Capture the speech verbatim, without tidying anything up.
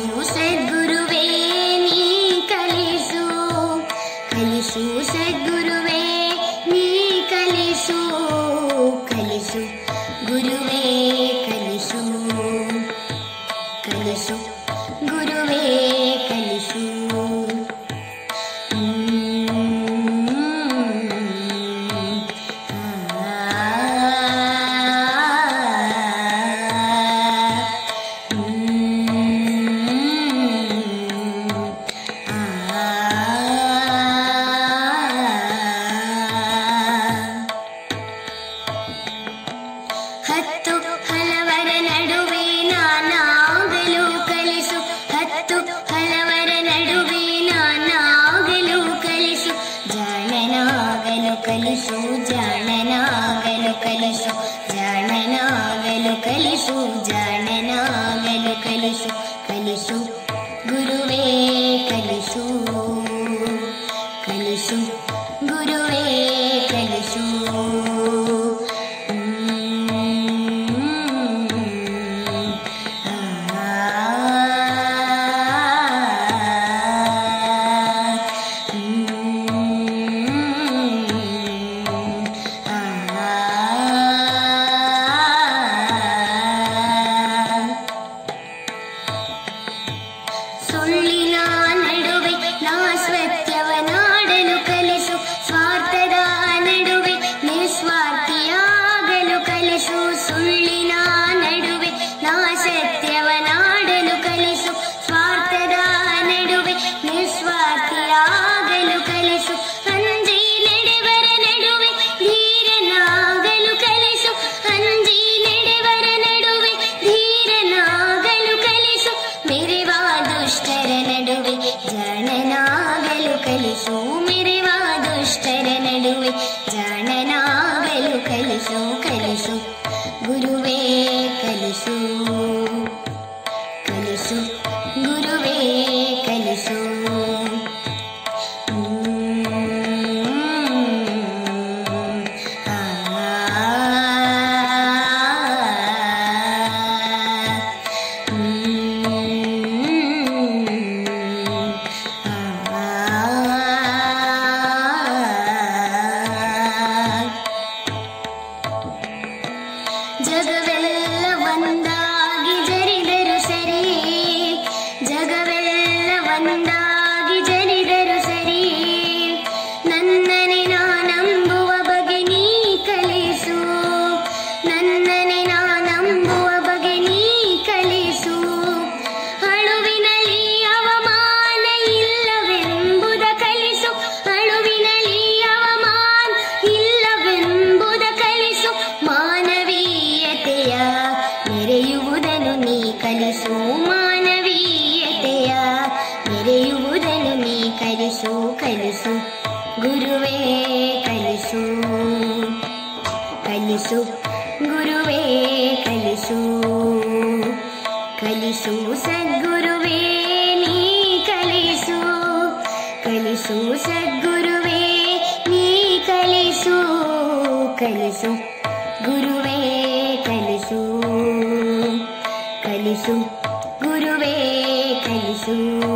ಸದ್ಗುರುವೇ ನೀ ಕಲಿಸು ಕಲಿಸು ಸದ್ಗುರುವೇ ನೀ ಕಲಿಸು ಕಲಿಸು ಗುರುವೇ ಕಲಿಸು ಕಲಿಸು ಗುರುವೇ ಕಲಿಸು ಹತ್ತು ಹಲವರ ನಡುವೆ ನಾನಾಗಲು ಕಲಿಸು ಹತ್ತು ಹಲವರ ನಡುವೆ ನಾನಾಗಲು ಕಲಿಸು ಜಾಣನಾಗಲು ಕಲಿಸು ಜಾಣನಾಗಲು ಕಲಿಸು ಜಾಣನಾಗಲು ಕಲಿಸು ಜಾಣನಾಗಲು ಕಲಿಸು ಕಲಿಸು ಗುರುವೇ ಕಲಿಸು ಕಲಿಸು ಗುರುವೇ ಕಲಿಸು ಸುಳ್ಳಿನ ನಡುವೆ ನಾ ಸತ್ಯವನಾಡಲು ಕಲಿಸು ಸ್ವಾರ್ಥದ ನಡುವೆ ನಿಸ್ವಾರ್ಥಿಯಾಗಲು ಕಲಿಸು ಸುಳ್ಳಿನ ನಡುವೆ ನಾ ಸತ್ಯವನಾಡಲು ಕಲಿಸು ಸ್ವಾರ್ಥದ ನಡುವೆ ನಿಸ್ವಾರ್ಥಿಯಾಗಲು ಕಲಿಸು ಅಂಜಿ ನಡೆವರ ನಡುವೆ ಧೀರನಾಗಲು ಕಲಿಸು ಅಂಜಿ ನಡೆವರ ನಡುವೆ ಧೀರನಾಗಲು ಕಲಿಸು ಮೆರೆವ ದುಷ್ಟರ ನಡುವೆ ಜಾಣನಾಗಲು ಕಲಿಸು ಮೆರೆವ ದುಷ್ಟರ ನಡುವೆ ಜಾಣನಾಗಲು ಕಲಿಸು ಕಲಿಸು ಗುರುವೇ ಕಲಿಸು ಕಲಿಸು ಗುರುವೇ ಕಲಿಸು ಜಗವೆಲ್ಲ ಒಂದಾಗಿ ಜರಿದರು ಸರಿ ಜಗವೆಲ್ಲ ಒಂದಾಗಿ ಜರಿದರು ಸರಿ ನನ್ನನೆ ನಾನಂಬುವ ಬಗೆ ನೀ ಕಲಿಸು ನನ್ನನೆ ನಾನಂಬುವ ಬಗೆ ನೀ ಕಲಿಸು ಅಳುವಿನಲ್ಲಿ ಅವಮಾನ ಇಲ್ಲವೆಂಬುದ ಕಲಿಸು ಅಳುವಿನಲ್ಲಿ ಅವಮಾನ ಇಲ್ಲವೆಂಬುದ ಕಲಿಸು ಮಾನವೀಯತೆಯ ಮೆರೆಯುವುದನ್ನು ನೀ ಕಲಿಸು ಮಾನವೀಯತೆಯ ಮೆರೆಯುವುದನ್ನು ನೀ ಕಲಿಸು ಕಲಿಸು ಗುರುವೇ ಕಲಿಸು ಕಲಿಸು ಗುರುವೇ ಕಲಿಸು ಕಲಿಸು ಸದ್ಗುರುವೇ ನೀ ಕಲಿಸು ಕಲಿಸು ಸದ್ಗುರುವೇ ನೀ ಕಲಿಸು ಕಲಿಸು ಗುರುವೇ ಕಲಿಸು ಕಲಿಸು ಗುರುವೇ ಕಲಿಸು